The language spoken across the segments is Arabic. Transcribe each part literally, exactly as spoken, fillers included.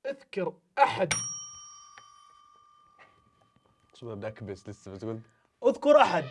اذكر احد. شو بدي اكبس لسه بتقول؟ اذكر احد.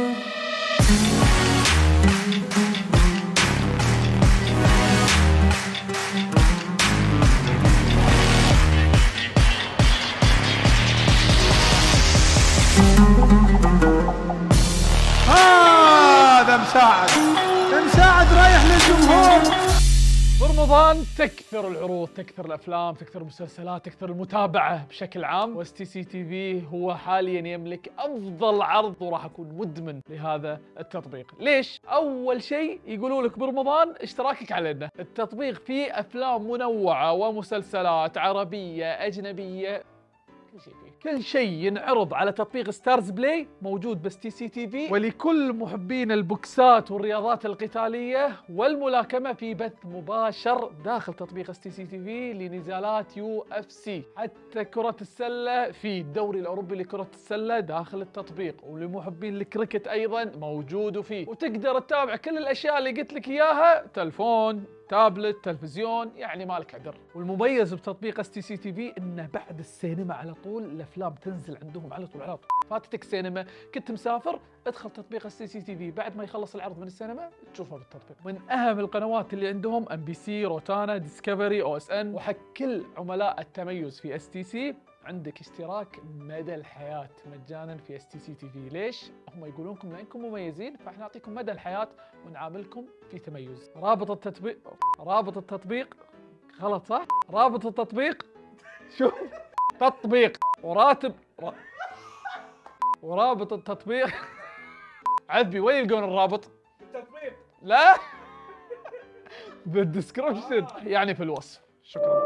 هذا مساعد، مساعد رايح للجمهور. برمضان تكثر العروض، تكثر الافلام، تكثر المسلسلات، تكثر المتابعه بشكل عام، واس تي سي تي في هو حاليا يملك افضل عرض وراح اكون مدمن لهذا التطبيق. ليش؟ اول شيء يقولوا لك برمضان اشتراكك علينا. التطبيق فيه افلام منوعه ومسلسلات عربيه اجنبيه، كل شيء فيه. كل شيء ينعرض على تطبيق ستارز بلاي موجود بس تي سي تي في، ولكل محبين البوكسات والرياضات القتالية والملاكمة في بث مباشر داخل تطبيق اس تي سي تي في لنزالات يو اف سي. حتى كرة السلة في الدوري الأوروبي لكرة السلة داخل التطبيق، ولمحبين الكريكت أيضا موجود فيه. وتقدر تتابع كل الأشياء اللي قلت لك إياها، تلفون، تابلت، تلفزيون، يعني مالك عذر. والمميز بتطبيق اس تي سي تي في انه بعد السينما على طول الافلام تنزل عندهم على طول على طول. فاتتك سينما، كنت مسافر، ادخل تطبيق اس تي سي تي في بعد ما يخلص العرض من السينما تشوفه بالتطبيق. من اهم القنوات اللي عندهم ام بي سي، روتانا، ديسكفري، او اس ان. وحق كل عملاء التميز في اس تي سي عندك اشتراك مدى الحياة مجانا في اس تي سي تي في. ليش؟ هم يقولون لكم لانكم مميزين فاحنا نعطيكم مدى الحياة ونعاملكم في تميز. رابط التطبيق رابط التطبيق غلط صح؟ رابط التطبيق شو؟ تطبيق وراتب را... ورابط التطبيق عذبي وين يلقون الرابط؟ التطبيق لا بالدسكربشن، يعني في الوصف. شكرا.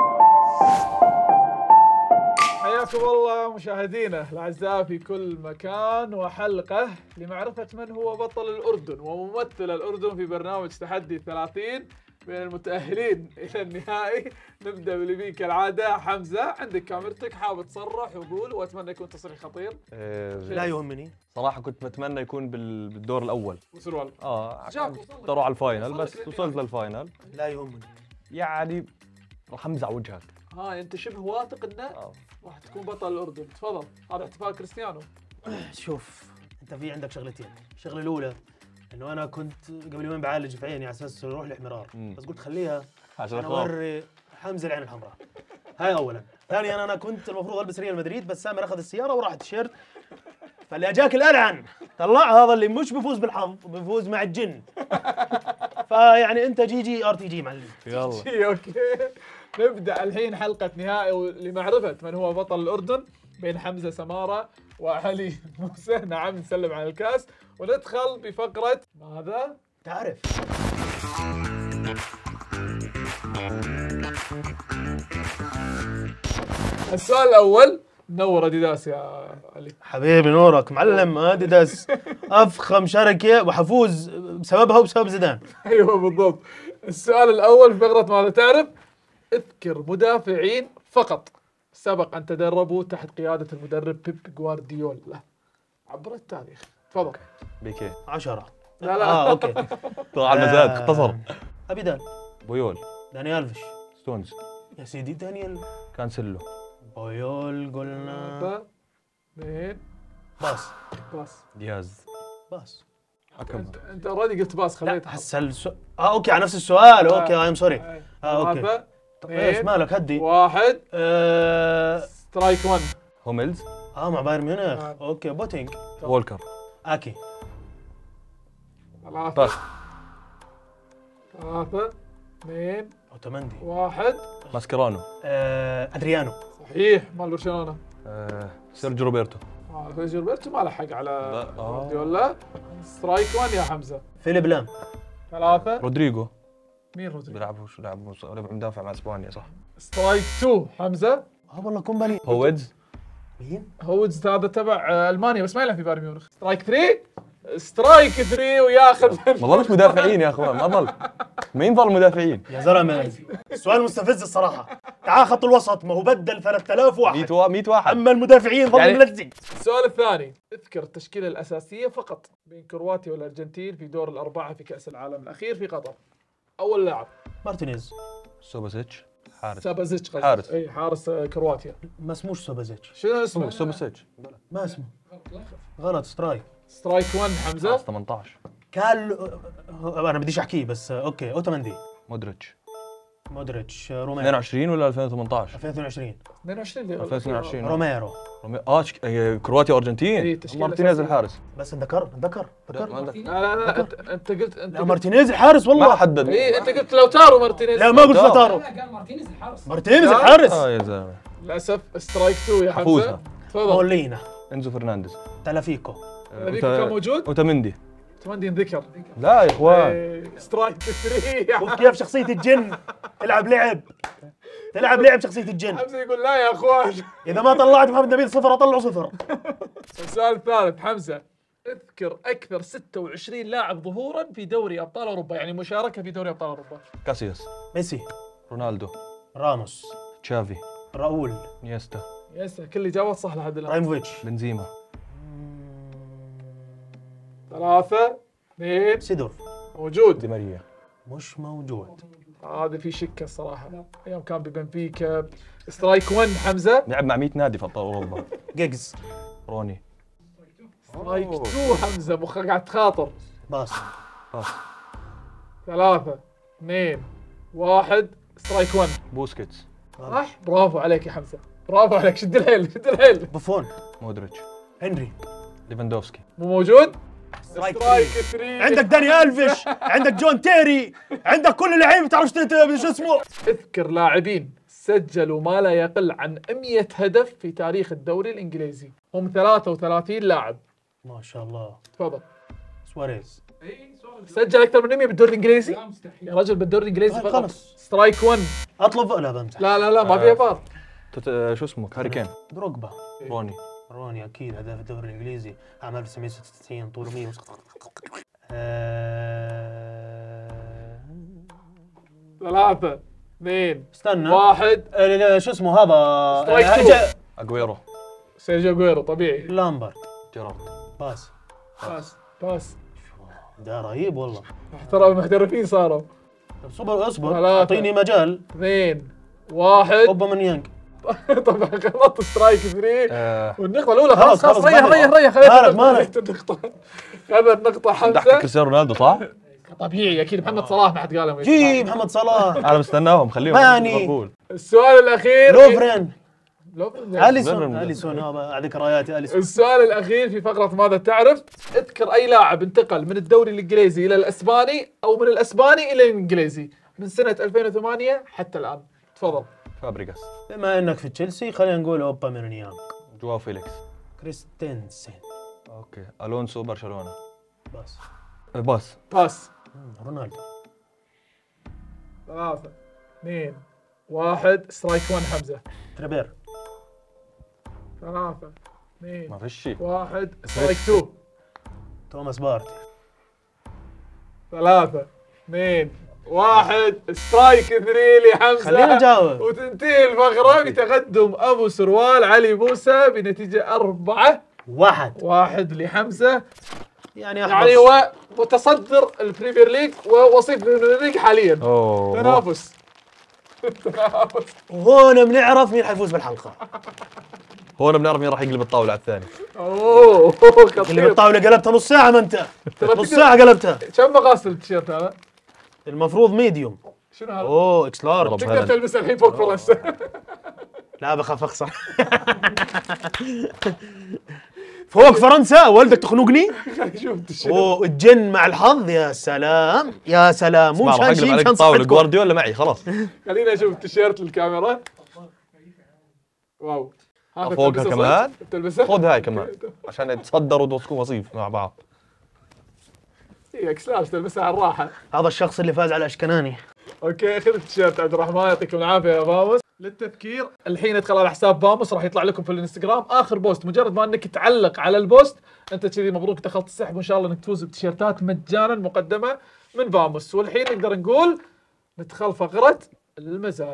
حياكم الله مشاهدينا الاعزاء في كل مكان، وحلقه لمعرفه من هو بطل الاردن وممثل الاردن في برنامج تحدي ثلاثين بين المتاهلين الى النهائي. نبدا باللي فيه كالعاده. حمزه عندك كاميرتك، حابب تصرح وقول، واتمنى يكون تصريح خطير. إيه لا يهمني صراحه كنت بتمنى يكون بال- بالدور الاول. وصل والله. اه جاك، عشان وصلت. اروح على الفاينل، وصلت بس للنهاية. وصلت للفاينل. لا يهمني. يعني راح امزع وجهك. ها انت شبه واثق انه آه. راح تكون بطل الاردن. تفضل، هذا احتفال كريستيانو. شوف انت في عندك شغلتين. الشغله الاولى انه انا كنت قبل يومين بعالج في عيني على اساس اروح لاحمرار، مم. بس قلت خليها عشان عشان اخاف. اوري حمزه العين الحمراء. هاي اولا. ثانيا انا كنت المفروض البس ريال مدريد بس سامر اخذ السياره وراح تيشيرت، فاللي اجاك الالعن طلع هذا اللي مش بيفوز بالحظ بيفوز مع الجن. فيعني انت جي جي ار تي جي معلم. يلا اوكي. نبدا الحين حلقه نهائي لمعرفه من هو بطل الاردن بين حمزه سماره وعلي موسى. نعم، نسلم على الكاس وندخل بفقره ماذا تعرف. السؤال الاول. نور اديداس يا علي. حبيبي نورك معلم. اديداس افخم شركه وحفوز بسببها وبسبب زيدان. ايوه بالضبط. السؤال الاول في فقره ماذا تعرف. اذكر مدافعين فقط سبق ان تدربوا تحت قياده المدرب بيب جوارديولا عبر التاريخ. تفضل. بيكي. عشرة. لا لا. اه اوكي. طلع على المزاج، آه. اختصر. ابيدان. بويول. داني الفيش. ستونز. يا سيدي دانيال. كانسيلو. بويول قلنا. ثلاثة اثنين باص. باص. دياز. باص. حكم. انت انت اوريدي قلت باص، لا خليتها. هسه السؤال اه اوكي على نفس السؤال. اوكي ايم سوري. آه. اه اوكي. ثلاثة ايش اثنين مالك هدي. واحد. آه, سترايك واحد. هوميلز. اه مع بايرن ميونخ. آه. اوكي بوتينج. وولكر. اكي. ثلاثة باس. ثلاثة اثنين اوتومندي. واحد. ماسكيرانو. آه ادريانو. صحيح، مال برشلونة. آه. سيرجيو روبرتو. آه فيز جilberto ما له حق على لا. آه. جوارديولا. سترايك واحد يا حمزة. فيليب لام. ثلاثة. رودريجو. مين رودريجو؟ بيلعب شو لعب لعب مدافع مع اسبانيا صح؟ سترايك اثنين حمزة. اه والله كومباني. هويدز. مين؟ هودز هذا تبع آه، المانيا بس ما يلعب في بايرن ميونخ. سترايك ثلاثة. سترايك ثلاثة وياخذ. ما ظلش مدافعين يا اخوان، ما ظل. مين ظل مدافعين؟ يا زلمه السؤال مستفز الصراحه. تعال خط الوسط ما هو بدل ثلاثة آلاف واحد. مية وا- مية واحد. اما المدافعين ظل يعني- ملزق. السؤال الثاني. اذكر التشكيلة الأساسية فقط بين كرواتيا والأرجنتين في دور الأربعة في كأس العالم الأخير في قطر. أول لاعب. مارتينيز. سوباسيتش. حارس سابازيتش قصدي. حارس. اي حارس آه، كرواتيا. ما اسموش سوبازيتش. شنو اسمه؟ سوبسيتش ما اسمه. غلط سترايك. سترايك واحد حمزه. ثمانية عشر. كان انا بديش احكيه بس اوكي اوتوماندي. مودريتش. مودريتش. روميرو. اثنين وعشرين ولا ألفين وثمانية عشر؟ ألفين واثنين وعشرين. اثنين وعشرين ألفين واثنين وعشرين. روميرو. رومي- اه شك- آه، كرواتيا إيه، وارجنتين. تشكيلة مارتينيز أساسية. الحارس. بس ذكر ذكر لا، ذكر. ما عندك- لا لا لا انت, انت قلت انت لا قلت مارتينيز الحارس ما والله. حدد. اي انت قلت لوتارو مارتينيز. لا ما قلت لا. لاتارو. قال مارتينيز الحارس. مارتينيز لا. الحارس. اه يا زلمه. للاسف سترايك اثنين يا حمزه. حفوزها. تفضل. مولينا. انزو فرنانديز. تلافيكو. هذيك كان موجود؟ اوتامندي. تمندي انذكر. لا يا اخوان. إيه، سترايك ثلاثة. شوف كيف شخصية الجن تلعب لعب. تلعب لعب شخصية الجن. حمزه يقول لا يا اخوان. إذا ما طلعت محمد نبيل صفر أطلعه صفر. السؤال الثالث حمزه، اذكر اكثر ستة وعشرين لاعب ظهورا في دوري ابطال اوروبا، يعني مشاركه في دوري ابطال اوروبا. كاسياس. ميسي. رونالدو. راموس. تشافي. راؤول. نيستا. يس كل اجابات صح لحد الان. رايموفيتش. بنزيما. ثلاثة اثنين سيدورف. موجود. دي ماريا. مش موجود. هذا في شكه الصراحه، ايام كان ببنفيكا. سترايك واحد حمزه. لعب مع مية نادي في ابطال اوروبا. جيجز. روني. سترايك اثنين حمزه، مخك قاعد تخاطر. باص. باص. ثلاثة اثنين واحد سترايك واحد. بوسكيتس. صح، برافو عليك يا حمزه، برافو عليك، شد الحيل شد الحيل. بوفون. مودريتش. هنري. ليفاندوفسكي. مو موجود؟ سترايك سترايك ثري. ثلاثة. عندك داني ألفيش، عندك جون تيري، عندك كل اللعيبه تعرفش شو اسمه. اذكر لاعبين سجلوا ما لا يقل عن مئة هدف في تاريخ الدوري الانجليزي، هم ثلاثة وثلاثين لاعب. ما شاء الله. تفضل. سواريز. سجل اكثر من مئة بالدوري الانجليزي؟ يا رجل بالدوري الانجليزي طيب فقط. خلص. سترايك واحد. اطلب لا بمزح. لا لا لا ما فيها فار. توت- آه، شو اسمه هاري كين. دروجبا. روني. روني اكيد هداف الدوري الانجليزي عام ألف وتسعمية وستة وتسعين طوله مية. آه، ثلاثة اثنين استنى. واحد. آه، لا، لا، شو اسمه هذا. سترايك آه، تو. جا- اجويرو. سيرجيو جويرو طبيعي. لامبرد. جيرارد. باس. باس باس. ده رهيب والله. ترى محترفين صاروا. طب صبر اصبر ثلاثة. اعطيني مجال. اثنين واحد. اوبا من يانج. طبعا غلط. سترايك ثلاثة. آه، والنقطة الأولى خلاص، خلاص خلاص خلاص، ريح مالك. ريح ريح. مالك، مالك. خذ النقطة. خذ النقطة تحت حمزة. كريستيانو رونالدو صح؟ طبيعي أكيد محمد صلاح ما حد قالهم. جي محمد صلاح. انا مستناهم خليهم. ماني. ليفربول. السؤال الأخير. لوفرين. لوفرين. اليسون. لوفرين. اليسون هذا ذكرياتي اليسون. السؤال الأخير في فقرة ماذا تعرف؟ اذكر أي لاعب انتقل من الدوري الإنجليزي إلى الأسباني أو من الأسباني إلى الإنجليزي من سنة ألفين وثمانية حتى الآن. تفضل. فابريغاس. بما انك في تشيلسي خلينا نقول اوبا من يانج. جواو فيليكس. كريستنسن. اوكي الونسو برشلونه. بس. آه، باس. باس. مم، رونالدو. ثلاثة اثنين واحد سترايك واحد حمزة. تريبير. ثلاثة اثنين ما فيش شيء. واحد سترايك اثنين. توماس بارتي. ثلاثة اثنين واحد سترايك ثلاثة لحمزة. خلينا نجاوب. وتنتهي الفقرة بتقدم أبو سروال علي موسى بنتيجة أربعة واحد. واحد لحمزة. يعني يعني احبس. هو متصدر البريمير ليج ووصيف البريمير ليج حاليا. اوه. تنافس. تنافس. وهون بنعرف مين حيفوز بالحلقه. هون بنعرف مين راح يقلب الطاوله على الثاني. اوه اللي خطير. بالطاوله قلبتها نص ساعه ما انت. ترى نص تقدر- ساعه قلبتها. كم مقاس التيشيرت هذا؟ المفروض ميديوم. شنو هذا؟ اوه اكس لارج. طب تقدر هذا. تلبسه الحين فوق فرنسا. لا بخاف اخسر. فوق فرنسا ولدك تخنقني. شوف التيشيرت. اوه الجن مع الحظ يا سلام يا سلام مو اسمع راح مشان اقلب شيء عليك مشان الطاوله صحتكم. جوارديولا معي خلاص. خلينا نشوف التيشيرت للكاميرا. واو. هذا فوقها تلبسه كمان؟ صدق؟ تلبسه؟ خذ هاي كمان عشان يتصدروا وتوثقوا وصيف مع بعض. اي اكس لارج تلبسها على الراحه. هذا الشخص اللي فاز على اشكناني. اوكي خذ التيشيرت عبد الرحمن، يعطيكم العافيه يا باموس. للتذكير الحين ادخل على حساب باموس راح يطلع لكم في الانستغرام اخر بوست، مجرد ما انك تعلق على البوست انت كذي مبروك دخلت السحب، وان شاء الله انك تفوز بتيشيرتات مجانا مقدمه من باموس. والحين نقدر نقول ندخل فقره المزاج.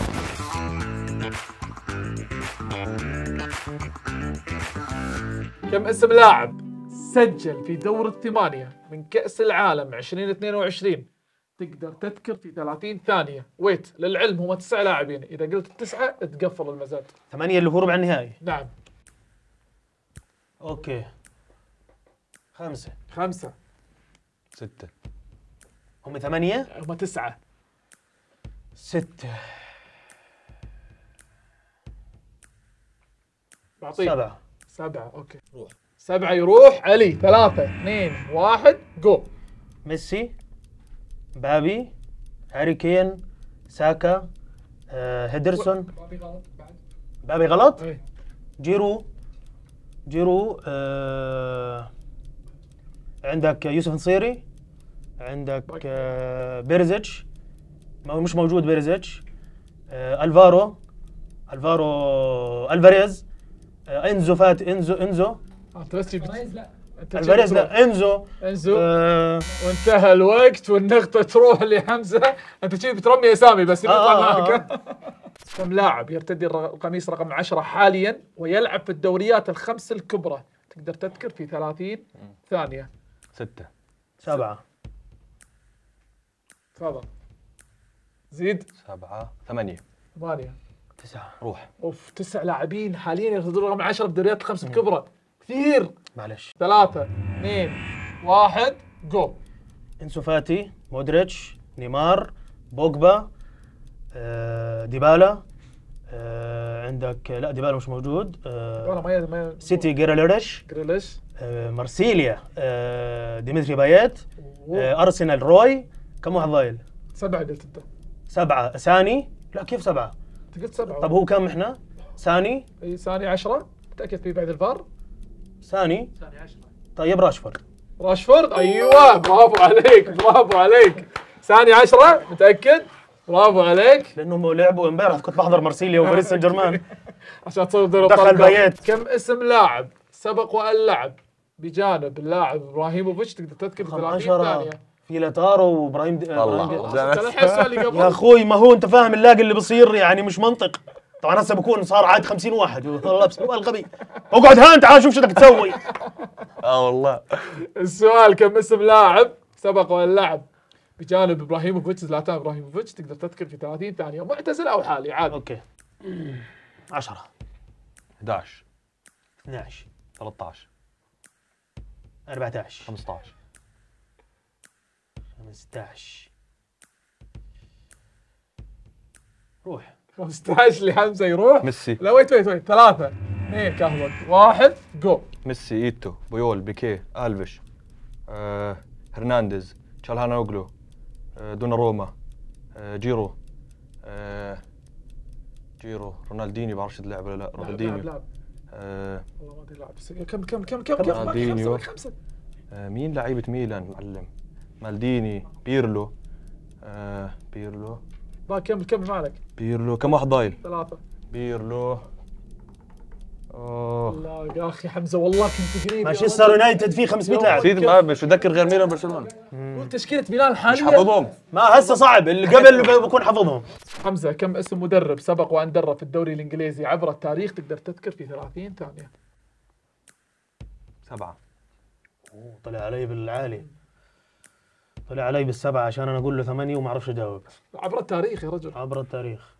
كم اسم لاعب سجل في دور الثمانية من كأس العالم ألفين واثنين وعشرين تقدر تذكر في ثلاثين ثانية. ويت، للعلم هم تسع لاعبين، إذا قلت التسعة تقفل المزاد. ثمانية اللي هو ربع النهائي. نعم. اوكي. خمسة. خمسة. ستة. هم ثمانية؟ هم تسعة. ستة. بعطيك. سبعة. سبعة، اوكي. روح. سبعة يروح علي. ثلاثة، اثنين، واحد، جو. ميسي، بابي، هاري كين، ساكا، آه، هيدرسون. بابي غلط بعد. بابي غلط؟ اي. جيرو. جيرو. آه، عندك يوسف نصيري، عندك آه، بيرزيتش، ما- مش موجود بيرزيتش. آه، الفارو. الفارو الفاريز. آه، انزو فات انزو انزو انت بس جبت. لا. الفاريز لا انزو. انزو. آه، وانتهى الوقت والنقطة تروح لحمزة. انت شي بترمي اسامي بس يطلع آه، آه، معك. كم لاعب يرتدي الر- القميص رقم عشرة حاليا ويلعب في الدوريات الخمس الكبرى؟ تقدر تذكر في ثلاثين ثانية. ستة. سبعة. تفضل. زيد. سبعة. ثمانية. ثمانية. تسعة. روح. اوف، تسع لاعبين حاليا يرتدون رقم عشرة في الدوريات الخمس الكبرى. كثير. معلش. ثلاثة، اثنين، واحد، جو. انسو فاتي، مودريتش، نيمار، بوجبا، آه، ديبالا. آه، عندك لا ديبالا مش موجود. آه، والله ما ما سيتي جيراليرش. جريليش. آه، مارسيليا، آه، ديمتري بايت. أوه. آه، ارسنال روي. كم واحد ضايل؟ سبعة قلت انت. سبعة. ساني. لا كيف سبعة؟ انت قلت سبعة. طب هو كم احنا؟ ساني. اي ثاني عشرة. متأكد في بعد الفار؟ ساني. ثاني عشرة. طيب راشفورد. راشفورد. ايوه، برافو عليك، برافو عليك. ثاني عشرة متأكد؟ برافو عليك. لانهم لعبوا امبارح كنت بحضر مارسيليا وباريس سان جيرمان. عشان تصير دوري دخل أبطال. بايت. كم اسم لاعب سبق وان لعب بجانب اللاعب ابراهيموفيتش؟ تقدر تذكر في رقم ثلاثين عشرة ثانية. في لاتارو وابراهيم دي... والله. إبراهيم دي... خلاص، انت الحين السؤال اللي يا قبل. اخوي ما هو انت فاهم اللاقي اللي بصير يعني مش منطق. طبعا هسه بكون صار عاد خمسين واحد. والله بسؤال غبي. اقعد ها تعال شوف شو بدك تسوي. اه والله. السؤال كم اسم لاعب سبق وان لعب بجانب ابراهيموفيتش، زلاتان ابراهيموفيتش؟ تقدر تذكر في ثلاثين ثانية، معتزل او حالي عادي. اوكي. عشرة. أحد عشر. اثني عشر. ثلاثة عشر. أربعة عشر. خمسة عشر. خمسة عشر. روح. خمسة عشر لحمزة يروح. ميسي. لا ويت ويت ويت. ثلاثة، اثنين، كان وقت، واحد، جو. ميسي، ايتو، بويول، بيكيه، الفيش، آه، هرنانديز، تشالهانوغلو، آه، دوناروما، آه، جيرو، آه، جيرو، رونالدينيو، بعرفش تلعب ولا لا. رونالدينيو. لاعب. آه، والله ما ادري لاعب. بس كم كم كم كم كم رونالدينيو. خمسة خمسة. آه، مين لعيبة ميلان معلم؟ مالديني، بيرلو، آه، بيرلو، باقي كمل كمل مالك. بيرلو، كم واحد ضايل؟ ثلاثة. بيرلو. اوه. الله يا اخي حمزة، والله كنت قريب. مانشستر يونايتد فيه خمسمية لاعب. نسيت، ما مش متذكر غير ميلان وبرشلونة. قول تشكيلة ميلان مش حاليا. حافظهم. ما هسه صعب اللي قبل بكون حافظهم. حمزة، كم اسم مدرب سبق وان درب في الدوري الانجليزي عبر التاريخ؟ تقدر تذكر في ثلاثين ثانية. سبعة. أوه، طلع علي بالعالي. طلع علي بالسبعة عشان انا اقول له ثمانية وما اعرفش اجاوب. عبر التاريخ يا رجل. عبر التاريخ.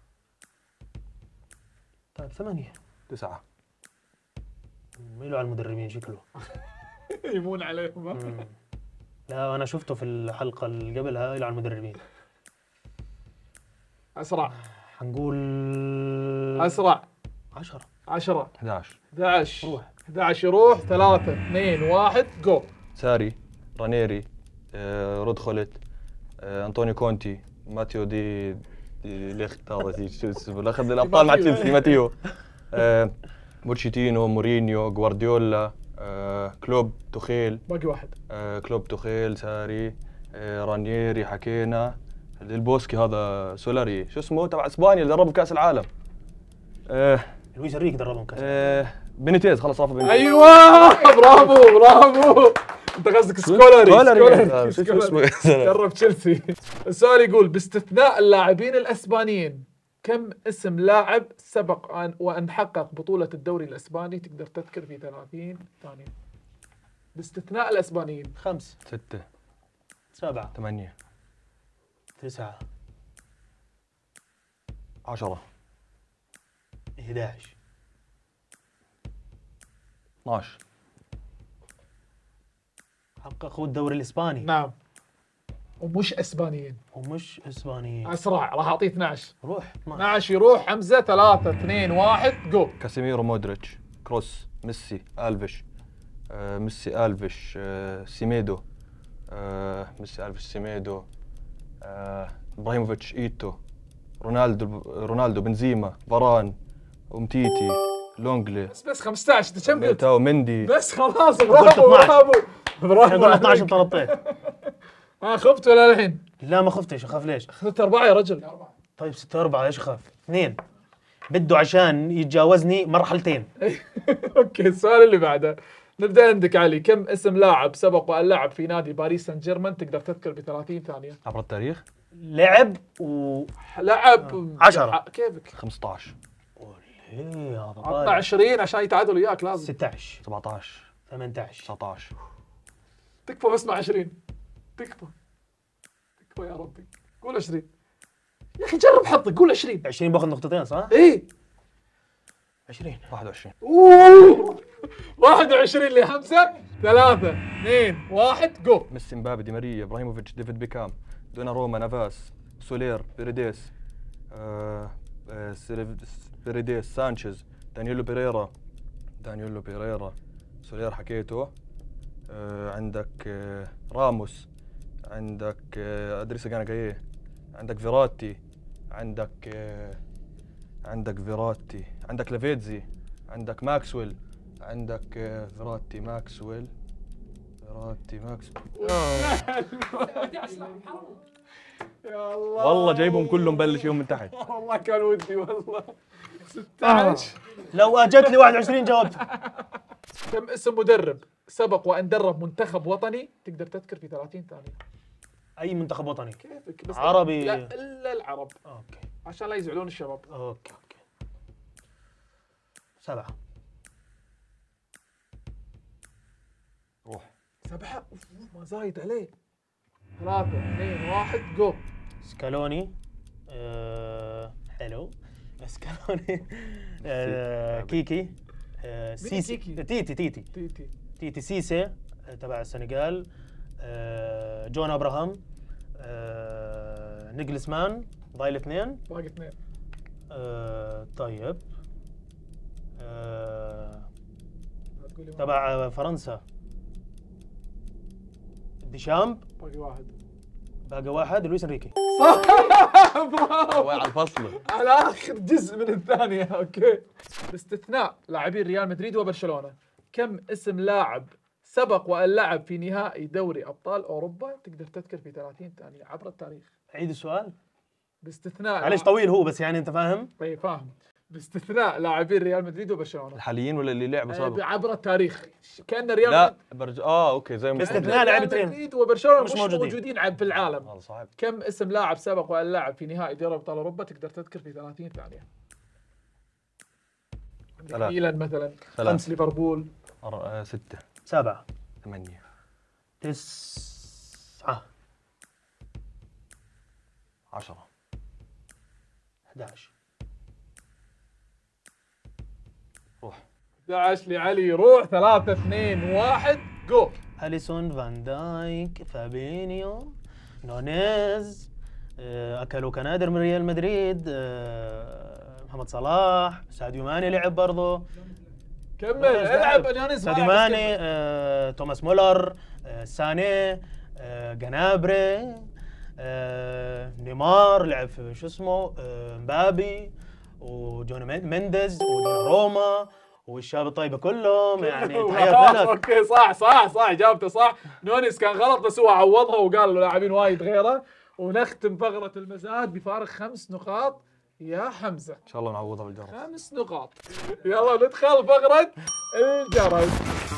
طيب ثمانية. تسعة. ميلوا على المدربين شكله. يمون عليهم. مم. لا انا شفته في الحلقة اللي قبلها ميلوا على المدربين. اسرع. حنقول اسرع. عشرة. عشرة. أحد عشر. أحد عشر. روح. أحد عشر يروح. ثلاثة، اثنين، واحد، جو. ساري، رانيري، آه، رود خولت، آه، أنطونيو كونتي، ماتيو دي دي ليخت، هذا دي شو اسمه، اخذ الابطال مع تشيلسي، ماتيو، آه، بوتشيتينو، مورينيو، غوارديولا، آه، كلوب، توخيل، باقي واحد. آه، كلوب، توخيل، ساري، آه، رانيري، حكينا. البوسكي هذا سولاري، شو اسمه تبع اسبانيا اللي دربه كاس العالم. آه، لويس انريكي دربهم كاس. آه، بنيتيز، خلاص رافع بنيتيز. ايوه، برافو برافو. انت قصدك سكولاري. سكولاري. سكولاري. شو سكولاري. اسمه؟ درب تشيلسي. السؤال يقول باستثناء اللاعبين الاسبانيين كم اسم لاعب سبق أن وان حقق بطولة الدوري الاسباني؟ تقدر تذكر في ثلاثين ثانية. باستثناء الاسبانيين. خمس. ستة. سبعة. ثمانية. تسعة. عشرة. إحدى عشر. اثناشر. حققوا الدوري الإسباني. نعم. ومش اسبانيين. ومش إسبانيين. اسرع راح اعطيه اثناشر. روح اثناشر. اثناشر يروح حمزه. ثلاثة اثنين واحد جو. كاسيميرو، مودريتش، كروس، ميسي، الفيش، آه ميسي، الفيش، آه سيميدو، آه ميسي، الفيش، سيميدو، آه ابراهيموفيتش، ايتو، رونالدو، رونالدو، بنزيما، فاران، امتيتي، لونجلي، بس بس خمسطعش. انت كم قلت؟ ميليتاو، مندي. بس خلاص. برافو اثناشر. برافو برافو. قلنا اثناشر عليك. وثلاثة. ما خفت ولا الحين؟ لا ما خفتش، اخاف ليش؟ اخذت اربعه يا رجل. طيب ستة أربعة ليش اخاف؟ اثنين. بده عشان يتجاوزني مرحلتين. اوكي السؤال اللي بعده. نبدا عندك علي. كم اسم لاعب سبق وان لعب في نادي باريس سان جيرمان؟ تقدر تذكر ب ثلاثين ثانيه. عبر التاريخ لعب و لعب عشرة. كيفك؟ خمسة عشر. ايه هذا عطنا عشرين عشان يتعادل وياك لازم. ستة عشر. سبعة عشر. ثمانية عشر. تسعة عشر. تكفى بس مع عشرين. تكفى تكفى يا ربي. قول عشرين يا اخي. جرب حظك. قول عشرين. عشرين باخذ نقطتين صح؟ ايه. عشرين. واحد وعشرين. اوه واحد وعشرين لحمزه. ثلاثة اثنين واحد جو. ميسي، مبابي، دي ماريا، ابراهيموفيتش، ديفيد بيكام، دونا، نافاس، سولير، بيريديس، آه آه سيريف- بيريديس، سانشيز، دانييلو بيريرا، دانييلو بيريرا، سولير حكيته، آه عندك آه راموس، عندك آه ادريس جاناجايه، عندك فيراتي، عندك آه عندك فيراتي، عندك لافيتزي، عندك ماكسويل، عندك آه فيراتي، ماكسويل، فيراتي، ماكسويل. يا الله والله جايبهم كلهم بلش يوم من تحت. والله كان ودي والله. ستة عشر. لو اجت لي واحد وعشرين جاوبت. كم اسم مدرب سبق وان درب منتخب وطني؟ تقدر تذكر في ثلاثين ثانيه. اي منتخب وطني. كيفك بس. عربي. لا الا العرب اوكي عشان لا يزعلون الشباب. اوكي اوكي. سبعة. روح. سبعة. أوف، ما زايد عليه. ثلاثة اثنين واحد جو. سكالوني. أه حلو. سكالوني. أه كيكي. أه سيسي. كيكي؟ تيتي تيتي تيتي. تيتي سيسي آه، تبع السنغال. أه جون ابراهام. أه نيجلسمان. ضايل اثنين. باقي اثنين. أه طيب. أه لا تقول لي ما- تبع فرنسا. ديشامب. باقي واحد. باقي واحد لويس انريكي. برافو على الفصل. على اخر جزء من الثانية. اوكي. باستثناء لاعبين ريال مدريد وبرشلونة، كم اسم لاعب سبق وان لعب في نهائي دوري ابطال اوروبا؟ تقدر تذكر في ثلاثين ثانية عبر التاريخ. عيد السؤال. باستثناء معليش طويل هو بس يعني انت فاهم. طيب فاهم. باستثناء لاعبين ريال مدريد وبرشلونة الحاليين ولا اللي لعبوا آه، سابق؟ عبر التاريخ. كان ريال لا برج... اه اوكي زي ما باستثناء ريال لاعبتين. مدريد وبرشلونة مش مش موجودين. موجودين عب- في العالم. هذا صعب. كم اسم لاعب سبق وان لعب في نهائي دوري ابطال اوروبا؟ تقدر تذكر في ثلاثين ثانية. عندك ثلاث. ميلان مثلا. ثلاث. خمس. ليفربول. أر- آه، ستة. سبعة. ثمانية. تسعة. عشرة. أحد عشر. روح. احد عشر لعلي. روح. ثلاثة اثنين واحد جو. أليسون، فان دايك، فابينيو، نونيز. آه، أكلوا كنادر من ريال مدريد. آه، محمد صلاح، ساديو ماني لعب برضه. كمل. العب اليانيز. ساديو ماني. آه، توماس مولر. آه، ساني. آه، جنابري. آه، نيمار لعب في شو اسمه. آه، مبابي وجون مين- مينديز ودوناروما والشباب الطيبه كلهم يعني تحية لك. اوكي صح صح صح. اجابته صح. نونيز كان غلط بس هو عوضها وقال له لاعبين وايد غيره. ونختم فقرة المزاد بفارق خمس نقاط يا حمزة. ان شاء الله نعوضها بالجرس. خمس نقاط. يلا ندخل فقرة الجرس.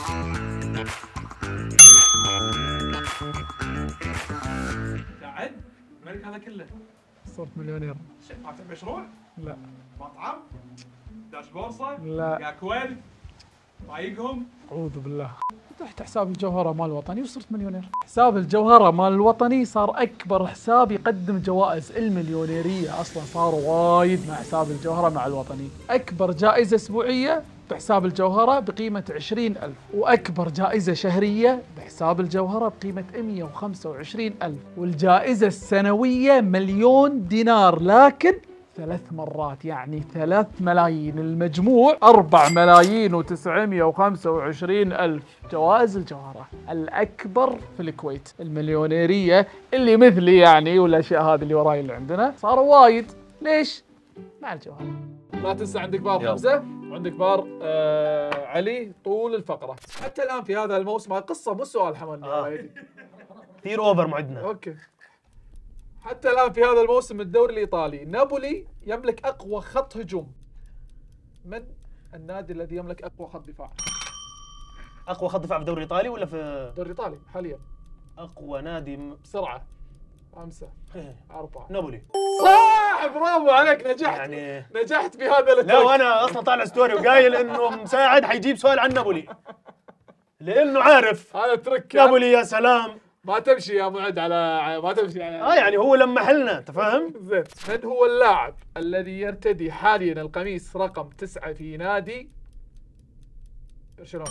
قاعد الملك هذا كله صرت مليونير. فاتح مشروع لا مطعم داش بورصه لا يا كويل ضايقهم؟ اعوذ بالله. فتحت حساب الجوهرة مال الوطني وصرت مليونير. حساب الجوهرة مال الوطني صار أكبر حساب يقدم جوائز المليونيرية، أصلا صار وايد مع حساب الجوهرة مع الوطني. أكبر جائزة أسبوعية بحساب الجوهرة بقيمة عشرين ألف، وأكبر جائزة شهرية بحساب الجوهرة بقيمة مئة وخمسة وعشرين ألف، والجائزة السنوية مليون دينار، لكن ثلاث مرات يعني ثلاث ملايين، المجموع أربع ملايين وتسعمئة وخمسة وعشرين ألف. جوائز الجوهرة الأكبر في الكويت. المليونيرية اللي مثلي يعني والأشياء هذه اللي وراي اللي عندنا صاروا وايد. ليش؟ مع الجوهرة. لا تنسى عندك بار حمزة وعندك بار آه علي طول الفقرة. حتى الآن في هذا الموسم قصة مو سؤال حمل. آه. كثير اوفر معدنا. اوكي. حتى الآن في هذا الموسم الدوري الإيطالي نابولي يملك أقوى خط هجوم. من النادي الذي يملك أقوى خط دفاع؟ اقوى خط دفاع في الدوري الايطالي ولا في الدوري الإيطالي حاليا؟ اقوى نادي م... بسرعة. خمسة أربعة. نابولي. صح، برافو عليك، نجحت. يعني نجحت في هذا الترك. لا وانا اصلا طالع ستوري وقايل انه مساعد حيجيب سؤال عن نابولي لانه عارف هذا ترك. نابولي يا سلام. ما تمشي يا معد على ما تمشي على اه يعني هو لما حلنا انت فاهم؟ زين. من هو اللاعب الذي يرتدي حاليا القميص رقم تسعة في نادي برشلونة؟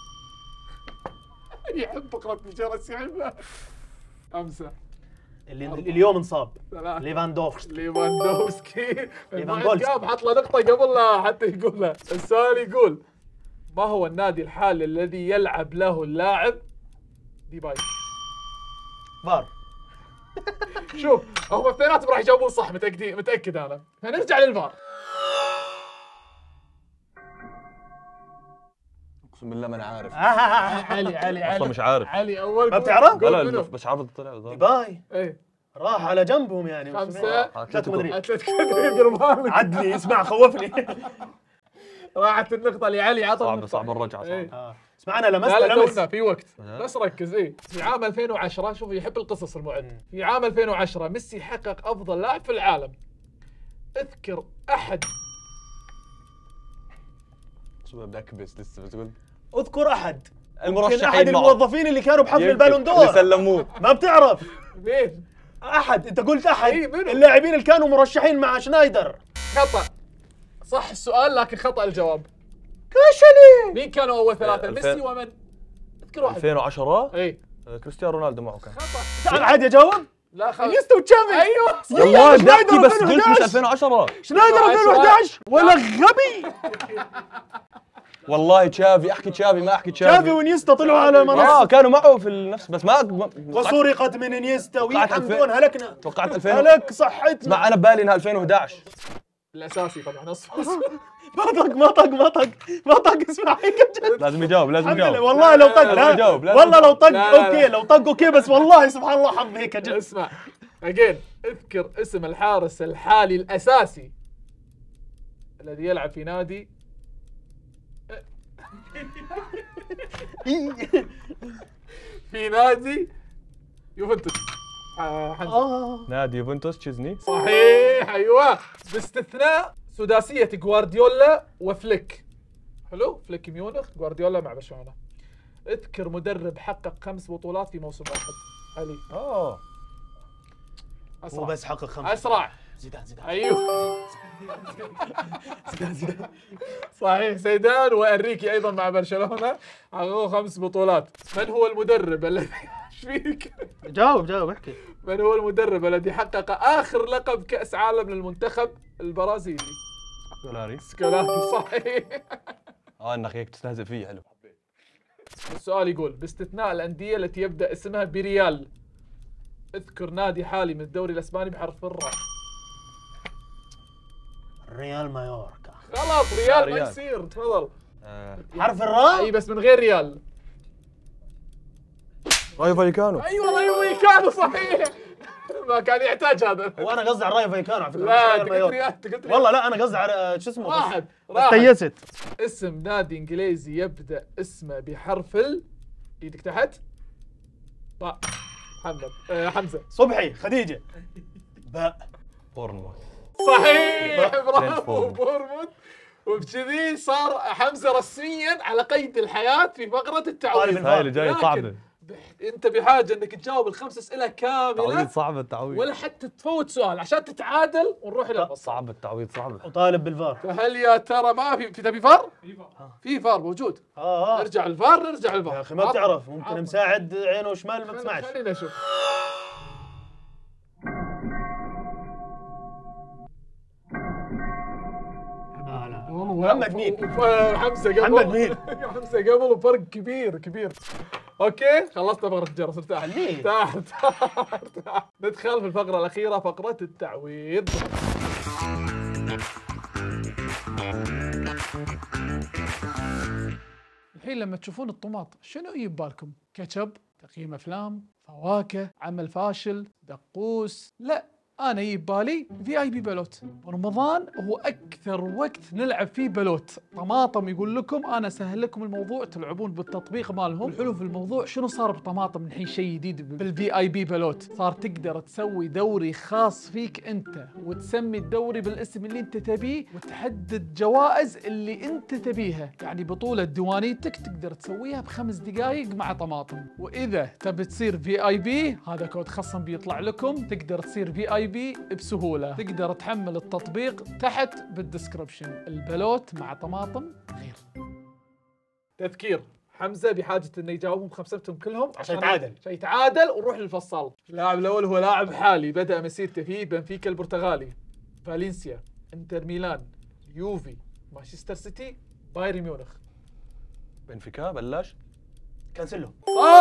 يحب فقرة الجرس يحبها. خمسة. اللي اليوم انصاب. ثلاثة. ليفاندوفسكي. ليفاندوفسكي. ليفاندوفسكي. قام حط له نقطة قبل لا حتى يقولها. السؤال يقول: ما هو النادي الحالي الذي يلعب له اللاعب ديباي؟ فار. شوف هم اثنيناتهم راح يجاوبون صح، متأكدين متأكد أنا. فنرجع للفار. اقسم بالله ما انا عارف. علي علي علي اصلا مش عارف. علي أول. ما بتعرف؟ لا لا بس عارف طلع ديباي إيه. راح على جنبهم يعني. خمسة. اتلتيكو مدريد. أتلتيكو مدريد. عدلي اسمع خوفني. راحت النقطة لعلي، عطى صعب النقطة. صعب الرجعة صعب. إيه. آه. اسمع انا لمست لا لا لمس. تونا في وقت بس ركز. ايه في عام ألفين وعشرة، شوف يحب القصص المعد. في عام ألفين وعشرة ميسي حقق افضل لاعب في العالم. اذكر احد. شو بدي اكبس لسه بتقول اذكر احد المرشحين احد معه. الموظفين اللي كانوا بحفل يمكن البالون دور اللي سلموه. ما بتعرف مين؟ احد. انت قلت احد. إيه منو؟ اللاعبين اللي كانوا مرشحين مع شنايدر. خطأ. صح السؤال لكن خطأ الجواب. كشلي. مين كانوا اول ثلاثة؟ ألفين. ميسي ومن؟ اذكر واحد. ألفين وعشرة اي كريستيانو رونالدو معه كان. خطأ. تعال عادي اجاوب. لا خلاص. انيستا وتشافي. ايوه والله بدي شنايدر احكي بس قلت ألفين مش وإحدى عشر. ألفين وعشرة. شنايدر ألفين وإحدى عشر ولا غبي. والله تشافي، احكي تشافي ما احكي تشافي تشافي. وانيستا طلعوا على اه منصة كانوا معه في النفس بس ما ما- وسرقت من انيستا توقعت ويحمدون. ألفين. هلكنا توقعت ألفين. هلك صحتنا. اسمع انا ببالي انها ألفين وإحدى عشر. الاساسي طبعا نص. ما طق ما طق ما طق ما طق. اسمع هيك جد. لازم يجاوب لازم الحمد لله يجاوب. والله لو طق لازم يجاوب، لا لازم والله لو طق لا، لا، لا. اوكي لو طق اوكي بس والله سبحان الله حظ هيك جد. اسمع اجين. اذكر اسم الحارس الحالي الاساسي الذي يلعب في نادي في نادي يوفنتوس. آه، حمزة. آه. نادي يوفنتوس تشيزني. صحيح ايوه، باستثناء سداسية جوارديولا وفليك. حلو، فليك ميونخ، جوارديولا مع برشلونة. اذكر مدرب حقق خمس بطولات في موسم واحد. علي. اه هو اسرع بس حقق خمسة. اسرع. زيدان زيدان. ايوه صحيح، زيدان وانريكي ايضا مع برشلونة حققوا خمس بطولات. من هو المدرب الذي ايش فيك؟ جاوب جاوب احكي. من هو المدرب الذي حقق اخر لقب كأس عالم للمنتخب البرازيلي؟ سكولاري. سكولاري. صحيح. اه انك هيك تستهزئ فيه حلو. السؤال يقول: باستثناء الأندية التي يبدأ اسمها بريال، اذكر نادي حالي من الدوري الاسباني بحرف الراء. ريال مايوركا. غلط، ريال ما ريال. يصير. تفضل. آه. حرف الراء. اي بس من غير ريال. رايو فاليكانو. ايوه رايو كانوا صحيح. ما كان يحتاج هذا. هو انا قصدي على رايو فايكانو على فكره. لا مش انت ريال قلت مايوركا. ريال، انت قلت ريال. والله لا انا قصدي على شو اسمه. واحد بس راحت. تيست. اسم نادي انجليزي يبدأ اسمه بحرف ال. ايدك تحت. باء. محمد آه حمزة. صبحي خديجه. باء. بورنموث. صحيح، برافو برينتفورد. بورموث. وبكذي صار حمزه رسميا على قيد الحياه في فقره التعويض. هاي اللي جايه صعبه. انت بحاجه انك تجاوب الخمس اسئله كامله. تعويض صعب التعويض. ولا حتى تفوت سؤال عشان تتعادل ونروح الى الفصل. صعب التعويض صعب. وطالب بالفار. فهل يا ترى ما في في تبي فار؟ في فار. في فار موجود. اه اه نرجع الفار نرجع الفار. يا اخي ما بتعرف ممكن مساعد عينه شمال ما تسمعش. خلينا نشوف. محمد مين؟ حمزه قبل. محمد مين؟ حمزه قبل فرق كبير كبير. اوكي خلصنا فقره الجرس ارتاح. ليه؟ ارتاح ارتاح ارتاح. ندخل في الفقره الاخيره فقره التعويض. الحين لما تشوفون الطماط شنو يجي ببالكم؟ كاتشب، تقييم افلام، فواكه، عمل فاشل، دقوس؟ لا، انا يجي ببالي في اي بي بلوت. رمضان هو اكثر وقت نلعب فيه بلوت. طماطم يقول لكم انا سهل لكم الموضوع تلعبون بالتطبيق مالهم. الحلو في الموضوع شنو صار بطماطم الحين شيء جديد بالفي اي بي بلوت. صار تقدر تسوي دوري خاص فيك انت وتسمي الدوري بالاسم اللي انت تبيه وتحدد جوائز اللي انت تبيها. يعني بطولة ديوانيتك تقدر تسويها بخمس دقائق مع طماطم. واذا تبي تصير في اي بي هذا كود خصم بيطلع لكم تقدر تصير في اي بي بسهولة. تقدر تحمل التطبيق تحت بالدسكربشن. البلوت مع طماطم غير. تذكير حمزة بحاجة انه يجاوبهم خمستهم كلهم عشان يتعادل. عشان يتعادل ونروح للفصل. اللاعب الاول هو لاعب حالي بدأ مسيرته في بنفيكا البرتغالي، فالنسيا، انتر ميلان، يوفي، مانشستر سيتي، بايرن ميونخ. بنفيكا بلاش. كانسلو.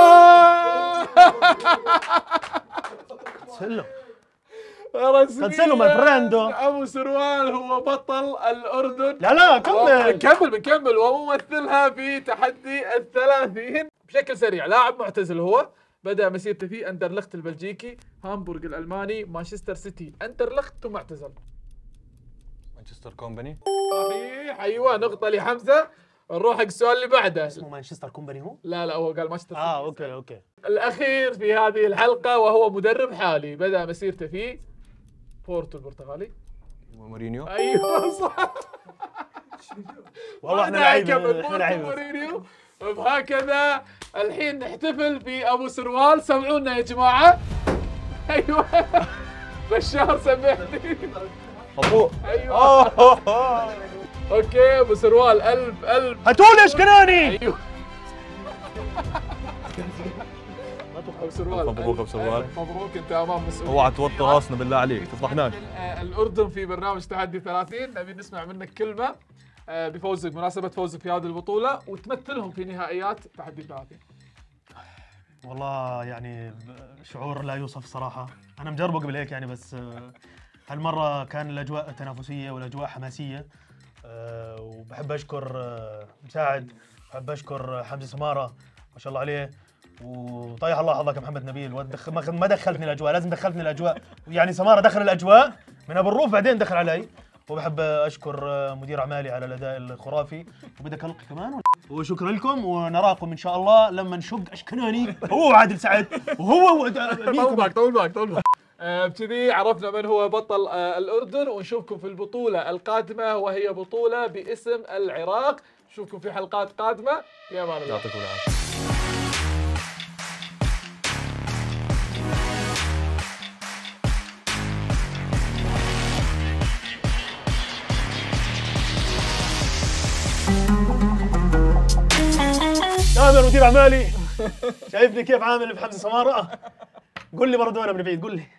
كانسلو. كانسلو ماي فريندو. ابو سروال هو بطل الاردن. لا لا كمل. بنكمل بنكمل وممثلها في تحدي الثلاثين. بشكل سريع لاعب معتزل هو بدأ مسيرته في اندرلخت البلجيكي، هامبورغ الالماني، مانشستر سيتي، اندرلخت ثم اعتزل. مانشستر كومباني. صحيح ايوه نقطة لحمزة. نروح حق السؤال اللي بعده. اسمه مانشستر كومباني هو؟ لا لا هو قال مانشستر سيتي. اه اوكي اوكي. الاخير في هذه الحلقة وهو مدرب حالي بدأ مسيرته في بورتو البرتغالي. مورينيو. ايوه صح. والله احنا لعيبه احنا لعيبه. وهكذا الحين نحتفل في ابو سروال. سمعونا يا جماعه. ايوه بشار سمعني. مبروك. ايوه اوكي ابو سروال الف الف. هاتولي اشكناني. ايوه ابو سروال. مبروك ابو سروال. مبروك انت امام مسؤول. اوعى توطي راسنا بالله عليك تفضحناش. الاردن في برنامج تحدي ثلاثين نبي نسمع منك كلمه بفوزك بمناسبه فوزك في هذه البطوله وتمثلهم في نهائيات تحدي ثلاثين. والله يعني شعور لا يوصف صراحه. انا مجربه قبل هيك يعني بس هالمره كان الاجواء تنافسيه والاجواء حماسيه. وبحب اشكر مساعد، بحب اشكر حمزه سماره ما شاء الله عليه، وطيح الله حظك يا محمد نبيل. ما دخلتني الاجواء، لازم دخلتني الاجواء. يعني سماره دخل الاجواء من ابو الروف بعدين دخل علي. وبحب اشكر مدير اعمالي على الاداء الخرافي. وبدك القي كمان وشكرا لكم ونراكم ان شاء الله لما نشق اشكناني هو عادل سعد وهو طول بالك طول بالك طول بالك. بكذي عرفنا من هو بطل الاردن ونشوفكم في البطوله القادمه وهي بطوله باسم العراق. نشوفكم في حلقات قادمه. في امان الله. يعطيكم العافيه. تامر مدير اعمالي شايفني كيف عامل في حمزه سماره؟ قول لي مارادونا من بعيد قول لي.